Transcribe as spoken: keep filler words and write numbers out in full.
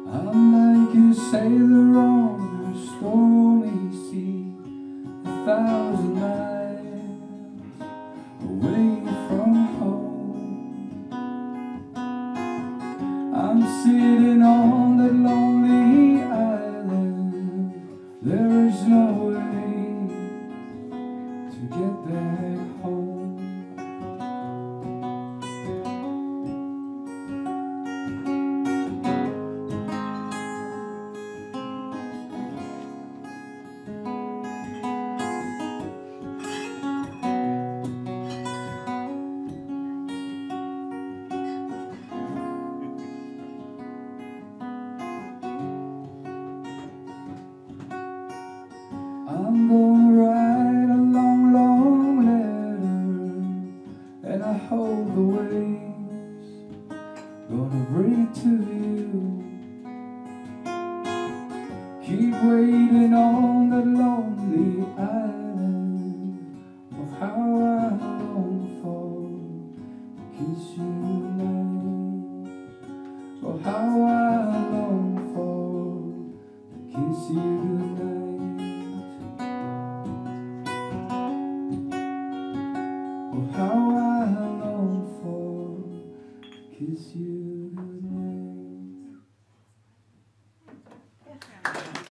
I'm like a sailor on a stormy sea, a thousand miles away from home. I'm sitting on that lonely island. There is no way to get back home. I'm gonna write a long, long letter, and I hope the waves gonna bring it to you. Keep waiting on that lonely island of how I long for to kiss you tonight. Oh, how I long for to kiss you tonight. Oh, how I long for to kiss you.